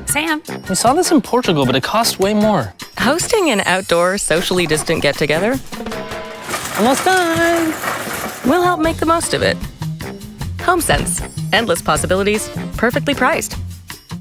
Sam. We saw this in Portugal, but it cost way more. Hosting an outdoor, socially distant get-together? Almost done. We'll help make the most of it. HomeSense. Endless possibilities, perfectly priced.